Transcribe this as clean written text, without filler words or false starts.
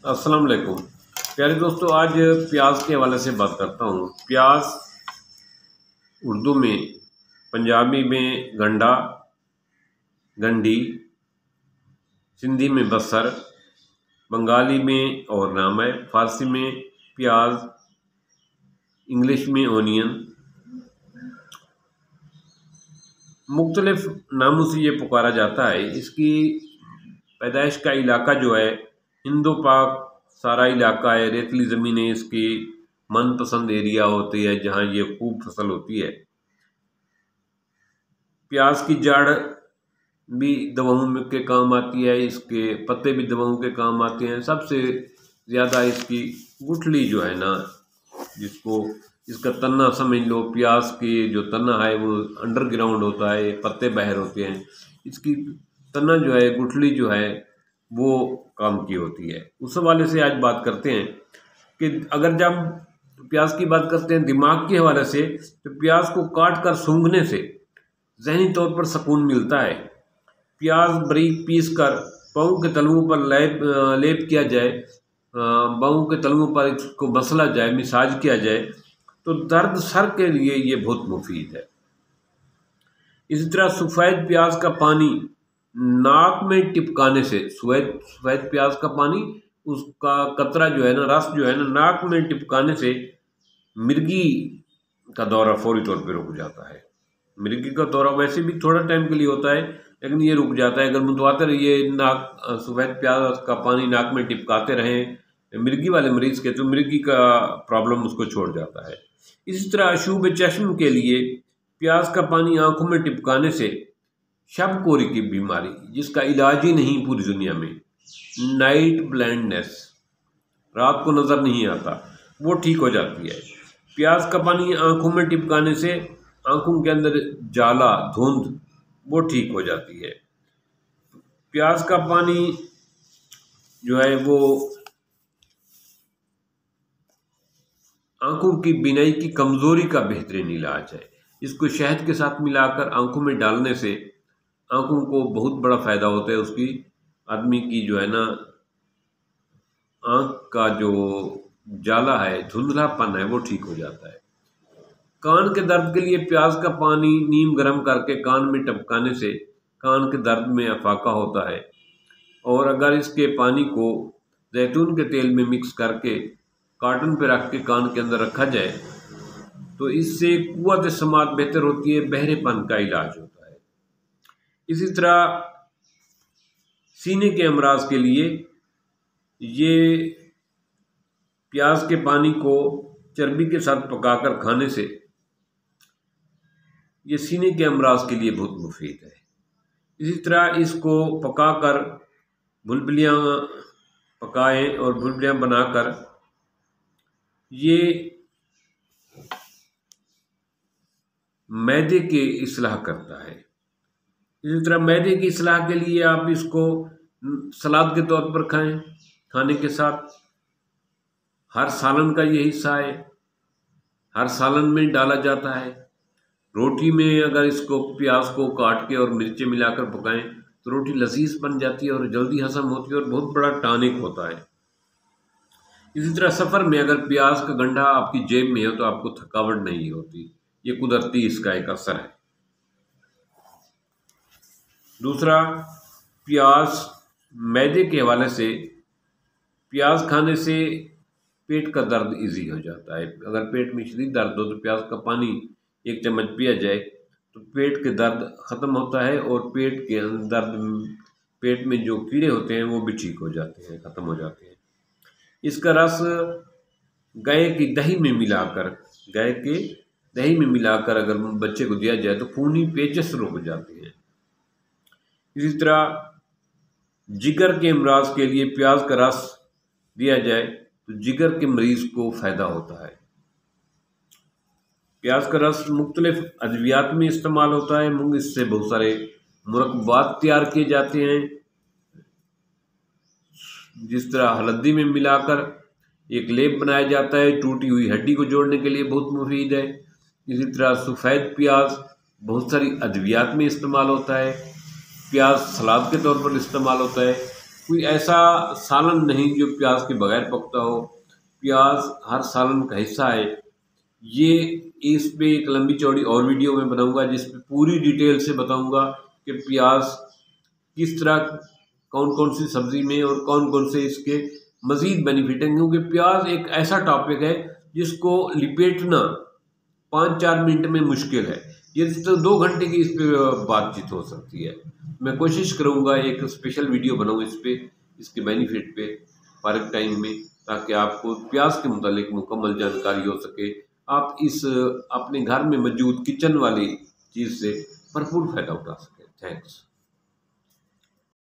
अस्सलाम वालेकुम प्यारे दोस्तों। आज प्याज के हवाले से बात करता हूँ। प्याज उर्दू में, पंजाबी में गंडा, गंडी, सिंधी में बसर, बंगाली में और नाम है, फारसी में प्याज, इंग्लिश में ओनियन, मुख्तलिफ नामों से ये पुकारा जाता है। इसकी पैदाइश का इलाका जो है हिंदो पाक सारा इलाका है, रेतली ज़मीनें इसकी मनपसंद एरिया होती है जहाँ ये खूब फसल होती है। प्याज की जड़ भी दवाओं में के काम आती है, इसके पत्ते भी दवाओं के काम आते हैं। सबसे ज़्यादा इसकी गुठली जो है ना, जिसको इसका तन्ना समझ लो, प्याज की जो तन्ना है वो अंडरग्राउंड होता है, पत्ते बाहर होते हैं। इसकी तन्ना जो है, गुठली जो है वो काम की होती है। उस हवाले से आज बात करते हैं कि अगर जब प्याज की बात करते हैं दिमाग के हवाले से, तो प्याज को काट कर सूंघने से ज़हनी तौर पर सुकून मिलता है। प्याज बारीक पीस कर पाँव के तलुओं पर लेप किया जाए, पाँव के तलुओं पर इसको मसला जाए, मिसाज किया जाए, तो दर्द सर के लिए ये बहुत मुफीद है। इसी तरह सफ़ेद प्याज का पानी नाक में टिपकाने से, सफ़ेद प्याज का पानी, उसका कतरा जो है ना, रस जो है ना, नाक में टिपकाने से मिर्गी का दौरा फौरी तौर पे रुक जाता है। मिर्गी का दौरा वैसे भी थोड़ा टाइम के लिए होता है, लेकिन ये रुक जाता है अगर मुतवातिर ये सफ़ेद प्याज का पानी नाक में टिपकाते रहें मिर्गी वाले मरीज़ के, तो मिर्गी का प्रॉब्लम उसको छोड़ जाता है। इसी तरह अशूब चश्म के लिए प्याज का पानी आंखों में टिपकाने से शबकोरी की बीमारी, जिसका इलाज ही नहीं पूरी दुनिया में, नाइट ब्लाइंडनेस, रात को नज़र नहीं आता, वो ठीक हो जाती है। प्याज का पानी आंखों में टिपकाने से आंखों के अंदर जाला, धुंध, वो ठीक हो जाती है। प्याज का पानी जो है वो आंखों की बीनाई की कमज़ोरी का बेहतरीन इलाज है। इसको शहद के साथ मिलाकर आंखों में डालने से आंखों को बहुत बड़ा फ़ायदा होता है। उसकी आदमी की जो है ना, आंख का जो जाला है, धुंधलापन है, वो ठीक हो जाता है। कान के दर्द के लिए प्याज का पानी नीम गर्म करके कान में टपकाने से कान के दर्द में अफाका होता है। और अगर इसके पानी को जैतून के तेल में मिक्स करके कार्टन पे रख के कान के अंदर रखा जाए तो इससे कुव्वत समात बेहतर होती है, बहरेपन का इलाज होता है। इसी तरह सीने के अमराज के लिए ये प्याज के पानी को चर्बी के साथ पकाकर खाने से ये सीने के अमराज के लिए बहुत मुफीद है। इसी तरह इसको पकाकर बुलबुलियाँ पकाएं और बुलबुलियाँ बनाकर ये मैदे की इस्लाह करता है। इसी तरह मैदे की इस्लाह के लिए आप इसको सलाद के तौर पर खाएं, खाने के साथ। हर सालन का ये हिस्सा है, हर सालन में डाला जाता है। रोटी में अगर इसको प्याज को काट के और मिर्चें मिलाकर पकाएं तो रोटी लजीज बन जाती है और जल्दी हजम होती है और बहुत बड़ा टॉनिक होता है। इसी तरह सफ़र में अगर प्याज का गंढा आपकी जेब में है तो आपको थकावट नहीं होती, ये कुदरती इसका एक असर है। दूसरा, प्याज मैदे के हवाले से, प्याज खाने से पेट का दर्द इजी हो जाता है। अगर पेट में शदीद दर्द हो तो प्याज का पानी 1 चम्मच पिया जाए तो पेट के दर्द ख़त्म होता है और पेट के दर्द, पेट में जो कीड़े होते हैं वो भी ठीक हो जाते हैं, ख़त्म हो जाते हैं। इसका रस गाय की दही में मिलाकर अगर बच्चे को दिया जाए तो खूनी पेचिश रुक जाती है। इसी तरह जिगर के अमराज के लिए प्याज का रस दिया जाए तो जिगर के मरीज़ को फ़ायदा होता है। प्याज का रस मुख्तलिफ अद्वियात में इस्तेमाल होता है। इससे बहुत सारे मुरक्बात तैयार किए जाते हैं। जिस तरह हल्दी में मिलाकर एक लेप बनाया जाता है, टूटी हुई हड्डी को जोड़ने के लिए बहुत मुफीद है। इसी तरह सफ़ेद प्याज बहुत सारी अद्वियात में इस्तेमाल होता है। प्याज सलाद के तौर पर इस्तेमाल होता है। कोई ऐसा सालन नहीं जो प्याज के बगैर पकता हो। प्याज हर सालन का हिस्सा है। ये इस पे एक लंबी चौड़ी और वीडियो में बनाऊंगा जिसमें पूरी डिटेल से बताऊंगा कि प्याज किस तरह, कौन कौन सी सब्जी में और कौन कौन से इसके मज़ीद बेनिफिट हैं, क्योंकि प्याज एक ऐसा टॉपिक है जिसको लिपेटना 5-4 मिनट में मुश्किल है। ये तो 2 घंटे की इस पर बातचीत हो सकती है। मैं कोशिश करूंगा एक स्पेशल वीडियो बनाऊं इस पे, इसके बेनिफिट पे पार्क टाइम में, ताकि आपको प्याज के मुतालिक मुकम्मल जानकारी हो सके। आप इस अपने घर में मौजूद किचन वाली चीज़ से भरपूर फ़ायदा उठा सकें। थैंक्स।